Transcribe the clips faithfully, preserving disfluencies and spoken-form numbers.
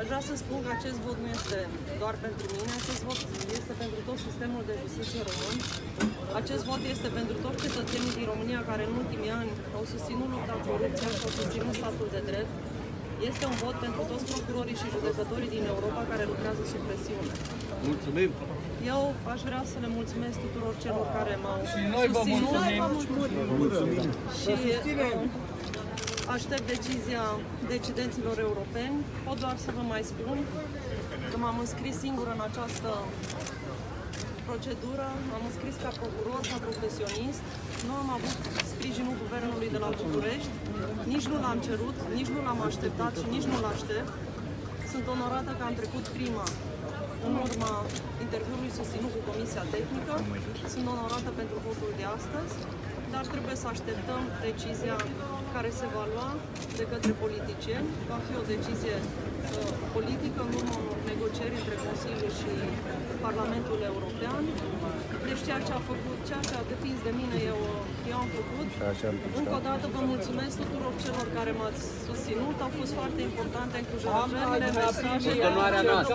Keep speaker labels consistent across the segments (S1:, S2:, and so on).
S1: Aș vrea să spun că acest vot nu este doar pentru mine, acest vot este pentru tot sistemul de justiție român. Acest vot este pentru toți cetățenii din România care în ultimii ani au susținut lupta cu corupția și au susținut statul de drept. Este un vot pentru toți procurorii și judecătorii din Europa care lucrează sub presiune.
S2: Mulțumim!
S1: Eu aș vrea să le mulțumesc tuturor celor care m-au susținut.
S3: Noi vă mulțumim!
S2: Mulțumim!
S1: Și uh, aștept decizia decidenților europeni. Pot doar să vă mai spun că m-am înscris singură în această procedură, m-am înscris ca procuror, ca profesionist. Nu am avut sprijinul guvernului de la București, nici nu l-am cerut, nici nu l-am așteptat și nici nu-l aștept. Sunt onorată că am trecut prima în urma interviului susținut cu Comisia Tehnică. Sunt onorată pentru votul de astăzi, dar trebuie să așteptăm decizia care se va lua de către politicieni. Va fi o decizie uh, politică în urma unor negocieri între Consiliu și Parlamentul European. Deci ceea ce a făcut, ceea ce a depins de mine, eu, eu am făcut. Încă o dată vă mulțumesc tuturor celor care m-ați susținut. Au fost foarte importante încurajările, mesajele.
S2: Onoarea noastră.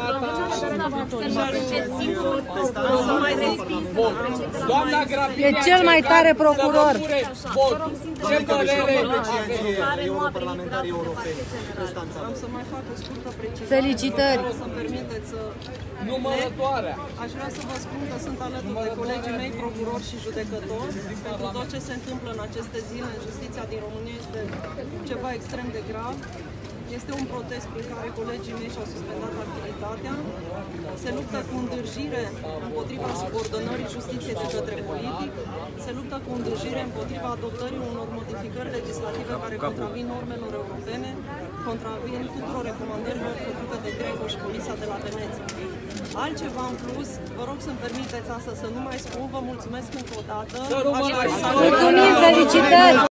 S3: Doamna Grabini,
S4: e cel mai tare procuror.
S3: Ce părere
S2: europarlamentarii europeni?
S1: Am să mai fac o scurtă precizare.
S4: Felicitări!
S1: O să-mi permiteți să...
S3: numărătoarea?
S1: Aș vrea să vă spun că sunt alături de colegii mei, procurori și judecători. Pentru tot ce se întâmplă în aceste zile în justiția din România este ceva extrem de grav. Este un protest prin care colegii mei și-au suspendat activitatea. Se luptă cu îndârjire împotriva subordonării justiției de către politic. Se luptă cu îndârjire împotriva adoptării unor modificări legislative care contravin normelor europene, contravin tuturor recomandărilor făcute de Greco și Comisia de la Veneția. Altceva în plus, vă rog să-mi permiteți asta să nu mai spun, vă mulțumesc încă o dată.
S4: Mulțumim, felicitări!